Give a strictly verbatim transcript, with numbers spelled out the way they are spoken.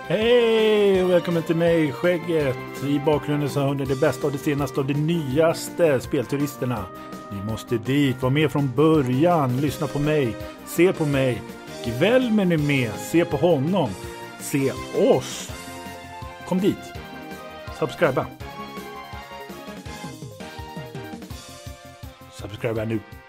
Hej och välkommen till mig, Skägget. I bakgrunden så hör ni det bästa av det senaste och det nyaste, Spelturisterna. Ni måste dit, var med från början, lyssna på mig, se på mig. Gvelmen är med, se på honom, se oss. Kom dit, subscriba. Subscriba nu.